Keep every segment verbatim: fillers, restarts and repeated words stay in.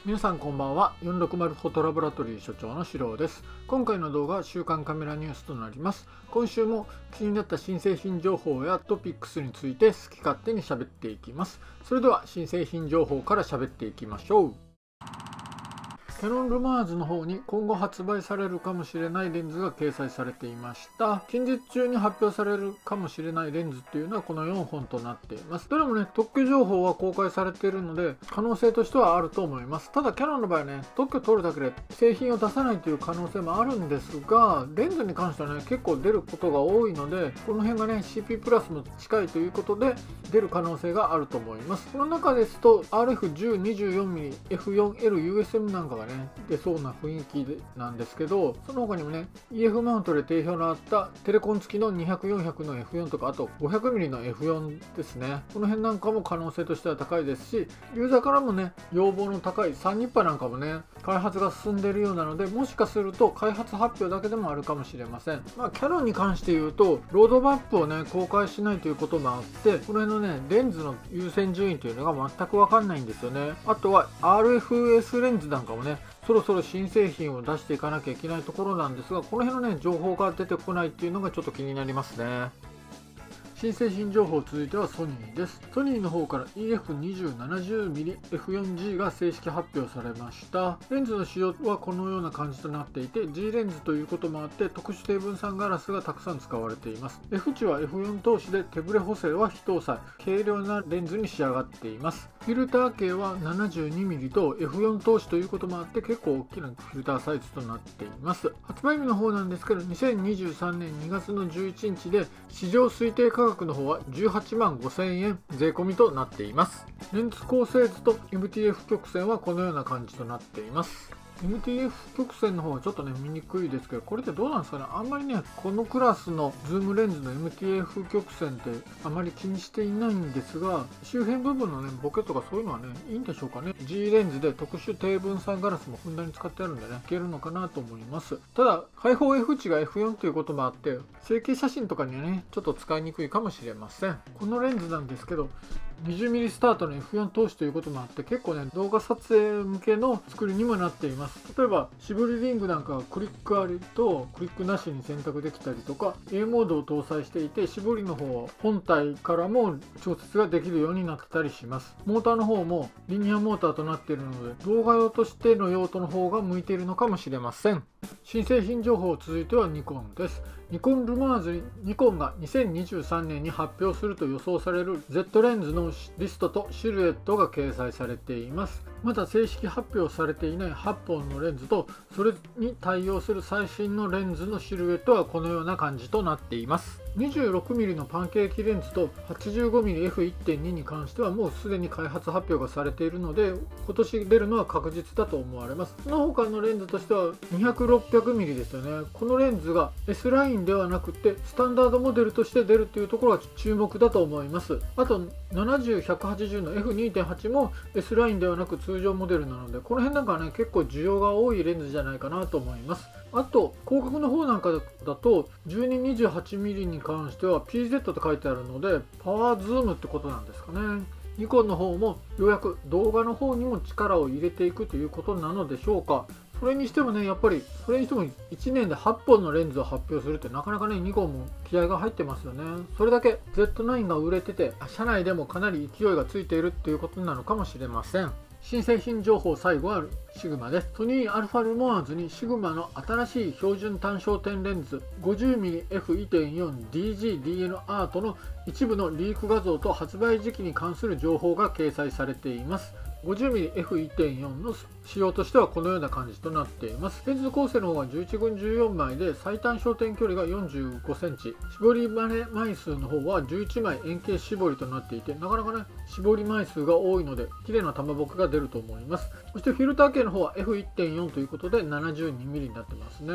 皆さんこんばんは。よんろくまるフォトラボラトリー所長のしろうです。今回の動画は週刊カメラニュースとなります。今週も気になった新製品情報やトピックスについて好き勝手に喋っていきます。それでは新製品情報から喋っていきましょう。キヤノンルマーズの方に今後発売されるかもしれないレンズが掲載されていました。近日中に発表されるかもしれないレンズっていうのはこのよんほんとなっています。どれもね、特許情報は公開されているので可能性としてはあると思います。ただキヤノンの場合ね、特許取るだけで製品を出さないという可能性もあるんですが、レンズに関してはね、結構出ることが多いので、この辺がね シーピー プラスも近いということで出る可能性があると思います。この中ですと アールエフじゅう、にじゅうよんミリ、エフよんエル、ユーエスエム なんかがね出そうな雰囲気でなんですけど、その他にもね イーエフ マウントで定評のあったテレコン付きのにひゃく、よんひゃくの エフよん とか、あと ごひゃくミリ の エフよん ですね。この辺なんかも可能性としては高いですし、ユーザーからもね要望の高いサンニッパなんかもね開発が進んでいるようなので、もしかすると開発発表だけでもあるかもしれません。まあキヤノンに関して言うとロードマップをね公開しないということもあって、この辺のねレンズの優先順位というのが全く分かんないんですよね。あとは アールエフエス レンズなんかもねそろそろ新製品を出していかなきゃいけないところなんですが、この辺のね情報が出てこないっていうのがちょっと気になりますね。新製品情報続いてはソニーです。ソニーの方から イーエフにじゅう、ななじゅうミリ、エフよんジー が正式発表されました。レンズの仕様はこのような感じとなっていて、G レンズということもあって特殊低分散ガラスがたくさん使われています。F 値は エフよん 通しで手ブレ補正は非搭載、軽量なレンズに仕上がっています。フィルター径は ななじゅうにミリ と エフよん 通しということもあって結構大きなフィルターサイズとなっています。発売日の方なんですけど、にせんにじゅうさんねんにがつのじゅういちにちで市場推定価格の方はじゅうはちまんごせんえん税込みとなっています。レンズ構成図と エムティーエフ 曲線はこのような感じとなっています。エムティーエフ 曲線の方はちょっとね見にくいですけど、これってどうなんですかね。あんまりねこのクラスのズームレンズの エムティーエフ 曲線ってあまり気にしていないんですが、周辺部分のねボケとかそういうのはねいいんでしょうかね。 G レンズで特殊低分散ガラスもふんだんに使ってあるんでねいけるのかなと思います。ただ開放 F 値が エフよん ということもあって成形写真とかにはねちょっと使いにくいかもしれません。このレンズなんですけど にじゅうミリ スタートの エフよん 通しということもあって結構ね動画撮影向けの作りにもなっています。例えば絞りリングなんかはクリックありとクリックなしに選択できたりとか A モードを搭載していて、絞りの方は本体からも調節ができるようになってたりします。モーターの方もリニアモーターとなっているので動画用としての用途の方が向いているのかもしれません。新製品情報続いてはニコンです。ニコンルマーズにニコンがにせんにじゅうさんねんに発表すると予想される Z レンズのリストとシルエットが掲載されています。まだ正式発表されていないはっぽんのレンズとそれに対応する最新のレンズのシルエットはこのような感じとなっています。にじゅうろくミリ のパンケーキレンズと はちじゅうごミリエフいってんに に関してはもうすでに開発発表がされているので今年出るのは確実だと思われます。その他のレンズとしてはにひゃく、ろっぴゃくミリ ですよね。このレンズが S ラインではなくてスタンダードモデルとして出るというところが注目だと思います。あとななじゅう、ひゃくはちじゅうの エフにてんはち も S ラインではなく通常モデルなので、この辺なんかはね結構需要が多いレンズじゃないかなと思います。あと広角の方なんかだと じゅうに、にじゅうはちミリ に関しては ピーゼット と書いてあるのでパワーズームってことなんですかね。ニコンの方もようやく動画の方にも力を入れていくということなのでしょうか。それにしてもねやっぱりそれにしてもいちねんではっぽんのレンズを発表するってなかなかねニコンも気合が入ってますよね。それだけ ゼットナイン が売れてて社内でもかなり勢いがついているっていうことなのかもしれません。新製品情報最後はシグマです。ソニー α ルモアーズにシグマの新しい標準単焦点レンズ ごじゅうミリエフいってんよんディージーディーエヌ アートの一部のリーク画像と発売時期に関する情報が掲載されています。ごじゅうミリエフいってんよん の仕様としてはこのような感じとなっています。レンズ構成の方はじゅういちぶんじゅうよんまいで最短焦点距離がよんじゅうごセンチ、絞りバネ枚数の方はじゅういちまい円形絞りとなっていて、なかなかね絞り枚数が多いので綺麗な玉ぼけが出ると思います。そしてフィルター径の方は エフいってんよん ということで ななじゅうにミリ になってますね。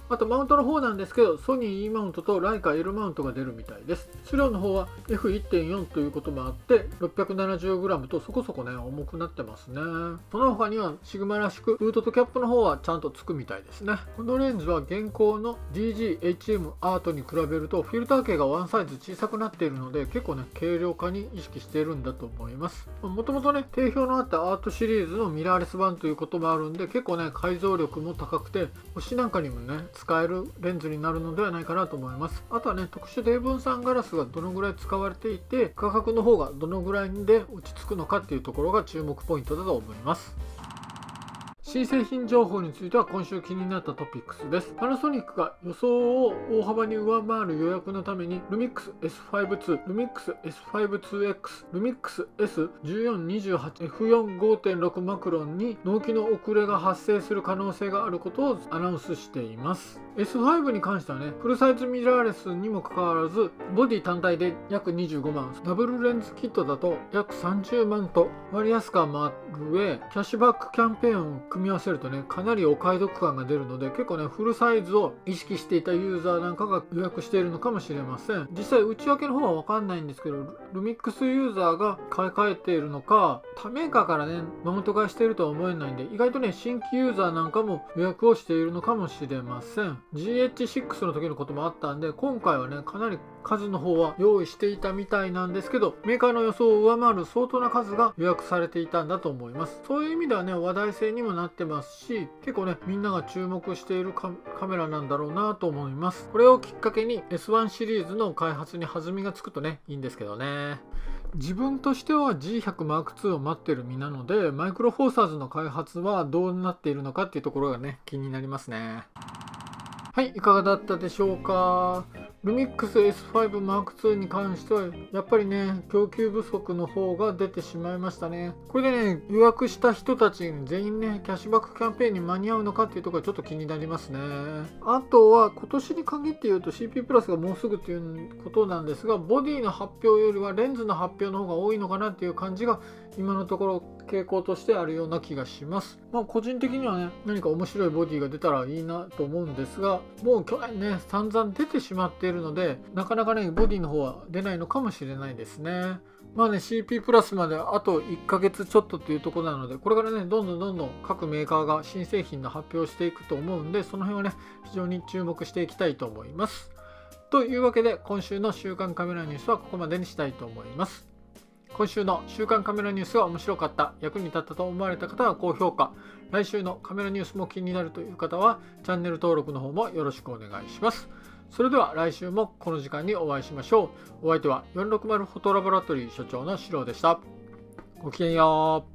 あとマウントの方なんですけど、ソニー E マウントとライカ L マウントが出るみたいです。質量の方は エフいってんよん ということもあって ろっぴゃくななじゅうグラム とそこそこね重くなってますね。その他にはシグマらしくフードとキャップの方はちゃんとつくみたいですね。このレンズは現行の ディージーエイチエム アートに比べるとフィルター径がワンサイズ小さくなっているので、結構ね軽量化に意識しているんだと思います。もともとね定評のあったアートシリーズのミラーレス版ということもあるんで、結構ね解像力も高くて星なんかにもね使えるレンズになるのではないかなと思います。あとはね特殊低分散ガラスがどのぐらい使われていて、価格の方がどのぐらいで落ち着くのかっていうところが注目ポイントだと思います。新製品情報については今週気になったトピックスです。パナソニックが予想を大幅に上回る予約のために ルミックス エスファイブツー、ルミックス エスファイブツーエックス、ルミックス エスじゅうよんにじゅうはち、エフよんごてんろく マクロンに納期の遅れが発生する可能性があることをアナウンスしています。エスファイブ に関してはね、フルサイズミラーレスにもかかわらず、ボディ単体で約にじゅうごまん、ダブルレンズキットだと約さんじゅうまんと割安感もある上、キャッシュバックキャンペーンを組み合わせるとね、かなりお買い得感が出るので、結構ね、フルサイズを意識していたユーザーなんかが予約しているのかもしれません。実際、内訳の方はわかんないんですけど、ルミックスユーザーが買い替えているのか、他メーカーからね、マウント買いしているとは思えないんで、意外とね、新規ユーザーなんかも予約をしているのかもしれません。ジーエイチシックス の時のこともあったんで、今回はね、かなり数の方は用意していたみたいなんですけど、メーカーの予想を上回る相当な数が予約されていたんだと思います。そういう意味ではね、話題性にもなってますし、結構ね、みんなが注目しているカメラなんだろうなと思います。これをきっかけに エスワン シリーズの開発に弾みがつくとね、いいんですけどね。自分としては ジーひゃくマークツー を待ってる身なので、マイクロフォーサーズの開発はどうなっているのかっていうところがね、気になりますね。はい、いかがだったでしょうか。ルミックス エスファイブマークツー に関してはやっぱりね供給不足の方が出てしまいましたね。これでね予約した人たち全員ねキャッシュバックキャンペーンに間に合うのかっていうところがちょっと気になりますね。あとは今年に限って言うと シーピー プラスがもうすぐっていうことなんですが、ボディの発表よりはレンズの発表の方が多いのかなっていう感じが今のところ傾向としてあるような気がします。まあ個人的にはね何か面白いボディが出たらいいなと思うんですが、もう去年ね散々出てしまっているのでなかなかねボディの方は出ないのかもしれないですね。まあね シーピー プラスまであといっかげつちょっとっていうところなので、これからねどんどんどんどん各メーカーが新製品の発表していくと思うんで、その辺はね非常に注目していきたいと思います。というわけで今週の週刊カメラニュースはここまでにしたいと思います。今週の週刊カメラニュースが面白かった、役に立ったと思われた方は高評価、来週のカメラニュースも気になるという方はチャンネル登録の方もよろしくお願いします。それでは来週もこの時間にお会いしましょう。お相手はよんろくまるフォトラボラトリー所長のシローでした。ごきげんよう。